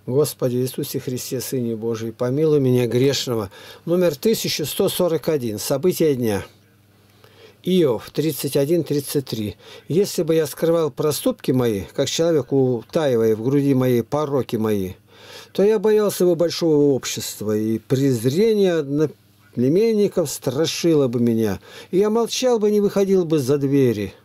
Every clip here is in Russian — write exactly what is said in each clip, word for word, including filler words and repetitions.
Господи Иисусе Христе, Сыне Божий, помилуй меня грешного. Номер тысяча сто сорок один. События дня. Иов тридцать один тридцать три. Если бы я скрывал проступки мои, как человек, утаивая в груди моей пороки мои, то я боялся бы большого общества, и презрение одноплеменников страшило бы меня, и я молчал бы, не выходил бы за двери.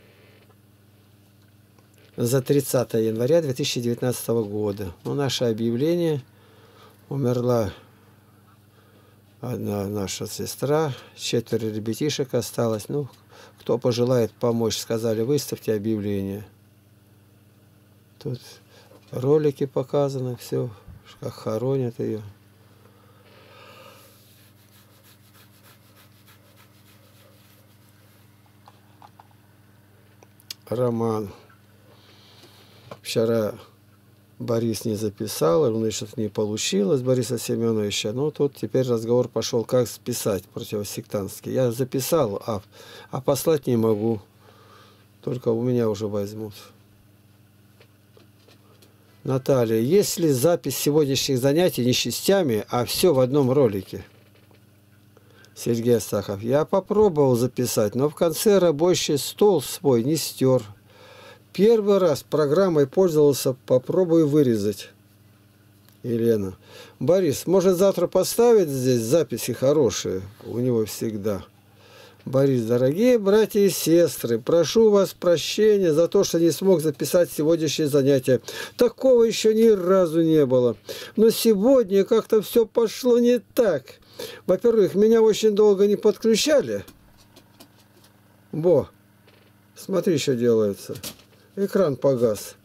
За тридцатое января две тысячи девятнадцатого года. Ну, наше объявление. Умерла одна наша сестра, четверо ребятишек осталось. Ну, кто пожелает помочь, сказали, выставьте объявление. Тут ролики показаны, все, как хоронят ее. Роман. Вчера Борис не записал, у него что-то не получилось, Бориса Семеновича. Ну, тут теперь разговор пошел, как списать противосектантский. Я записал, а, а послать не могу. Только у меня уже возьмут. Наталья, есть ли запись сегодняшних занятий не частями, а все в одном ролике? Сергей Астахов, я попробовал записать, но в конце рабочий стол свой не стер. Первый раз программой пользовался, попробую вырезать. Елена. Борис, может завтра поставить здесь записи хорошие? У него всегда. Борис, дорогие братья и сестры, прошу вас прощения за то, что не смог записать сегодняшнее занятие. Такого еще ни разу не было. Но сегодня как-то все пошло не так. Во-первых, меня очень долго не подключали. Во, смотри, что делается. Экран погас.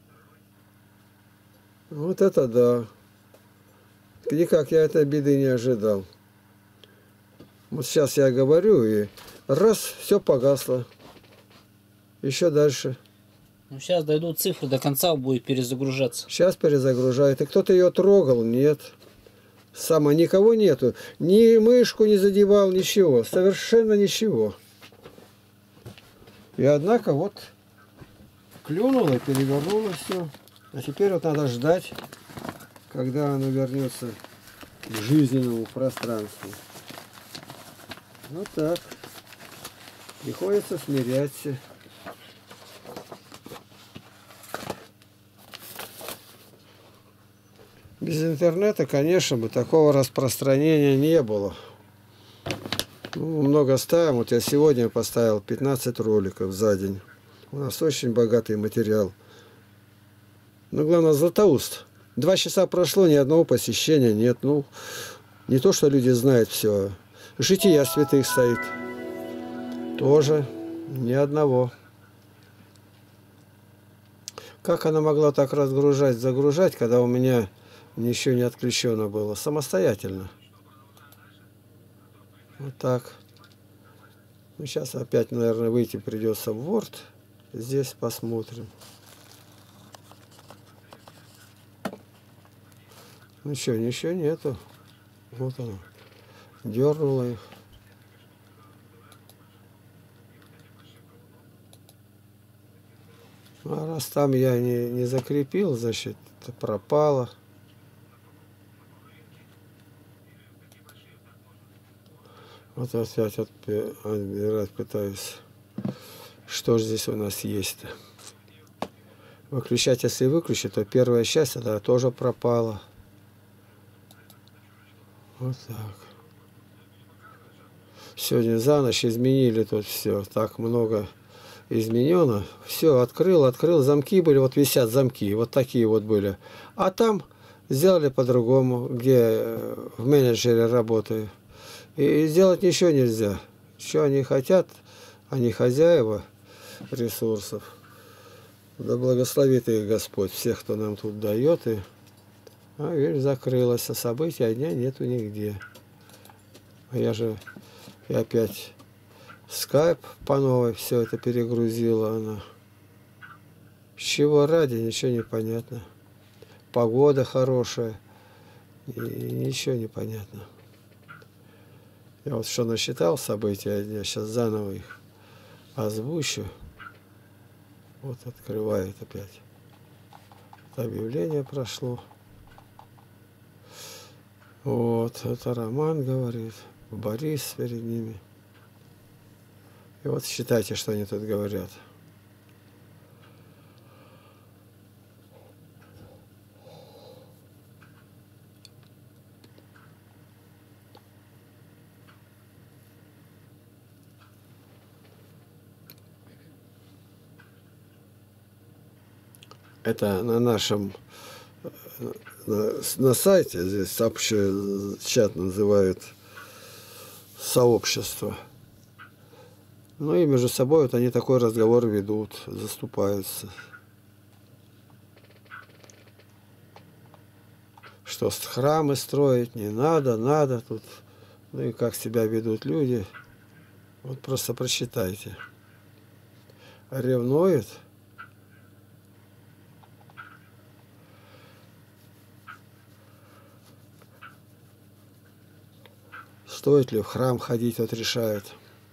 Вот это да. Никак я этой беды не ожидал. Вот сейчас я говорю, и раз, все погасло. Еще дальше. Ну, сейчас дойдут цифры, до конца будет перезагружаться. Сейчас перезагружает. И кто-то ее трогал? Нет. Сама никого нету. Ни мышку не задевал, ничего. Совершенно ничего. И однако вот клюнуло, перевернуло все. А теперь вот надо ждать, когда оно вернется к жизненному пространству. Вот так. Приходится смиряться. Без интернета, конечно, бы такого распространения не было. Ну, много ставим. Вот я сегодня поставил пятнадцать роликов за день. У нас очень богатый материал. Но главное, Златоуст. Два часа прошло, ни одного посещения нет. Ну, не то, что люди знают все. Жития святых стоит. Тоже ни одного. Как она могла так разгружать, загружать, когда у меня ничего не отключено было? Самостоятельно. Вот так. Ну, сейчас опять, наверное, выйти придется в Word. Здесь посмотрим. Ну что, ничего нету. Вот оно. Дернула их. А раз там я не, не закрепил, значит, это пропало. Вот опять отбирать пытаюсь. Что же здесь у нас есть-то? Выключать, если выключить, то первая часть, да, тоже пропала. Вот так. Сегодня за ночь изменили тут все. Так много изменено. Все, открыл, открыл. Замки были, вот висят замки. Вот такие вот были. А там сделали по-другому, где в менеджере работаю. И сделать ничего нельзя. Что они хотят, они хозяева ресурсов. Да благословит их Господь, всех, кто нам тут дает. И... А, видишь, закрылось, а события дня нету нигде. А я же и опять скайп по новой все это перегрузила она. С чего ради, ничего не понятно. Погода хорошая, и ничего не понятно. Я вот что насчитал события дня, сейчас заново их озвучу. Вот открывает опять. Объявление прошло. Вот, это Роман говорит, Борис перед ними. И вот считайте, что они тут говорят. Это на нашем на, на сайте, здесь общий чат называют сообщество. Ну и между собой вот они такой разговор ведут, заступаются. Что храмы строить не надо, надо тут. Ну и как себя ведут люди. Вот просто прочитайте. Ревнует. Стоит ли в храм ходить, вот решают.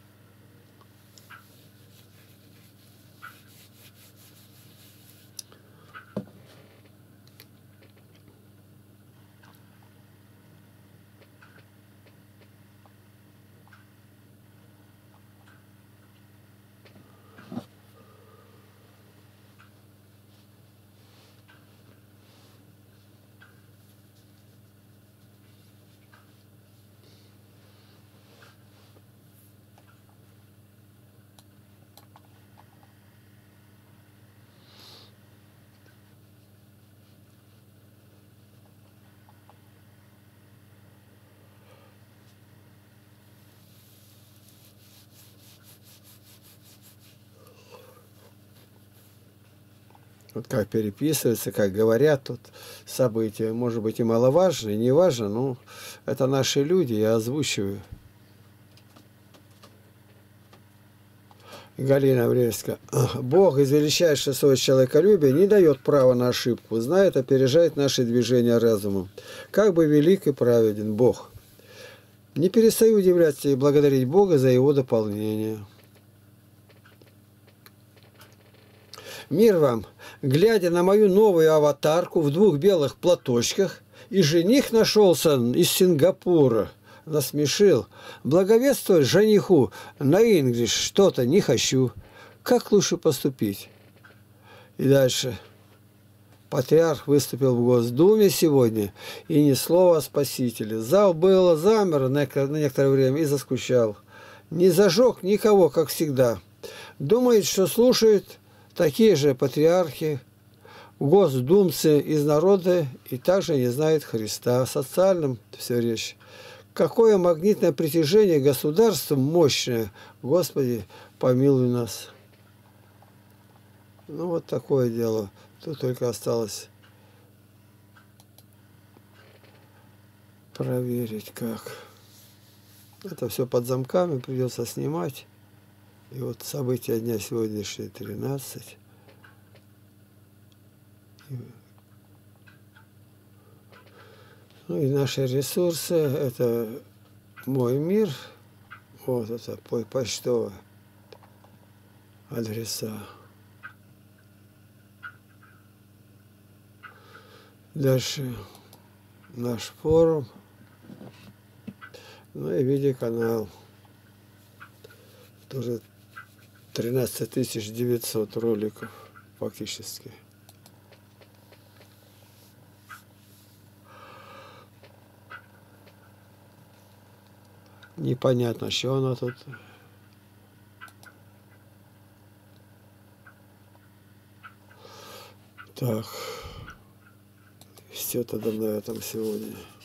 Вот как переписываются, как говорят тут события, может быть и маловажно, и не важно, но это наши люди, я озвучиваю. Галина Врельска. Бог из величайшего своего человеколюбия не дает права на ошибку, знает, опережает наши движения разумом. Как бы велик и праведен Бог. Не перестаю удивляться и благодарить Бога за его дополнение. Мир вам! Глядя на мою новую аватарку в двух белых платочках, и жених нашелся из Сингапура, насмешил. Благовествовать жениху на инглиш что-то не хочу. Как лучше поступить? И дальше. Патриарх выступил в Госдуме сегодня, и ни слова о спасителе. Зал было замер на некоторое время и заскучал. Не зажег никого, как всегда. Думает, что слушают такие же патриархи, госдумцы из народа, и также не знают Христа. О социальном все речь. Какое магнитное притяжение государства мощное. Господи, помилуй нас. Ну, вот такое дело. Тут только осталось проверить, как. Это все под замками, придется снимать. И вот события дня сегодняшние тринадцать. Ну и наши ресурсы, это мой мир, вот это почтовые адреса. Дальше наш форум, ну и видеоканал. Тоже тринадцать тысяч девятьсот роликов фактически. Непонятно, что она тут. Так. Все тогда на этом сегодня.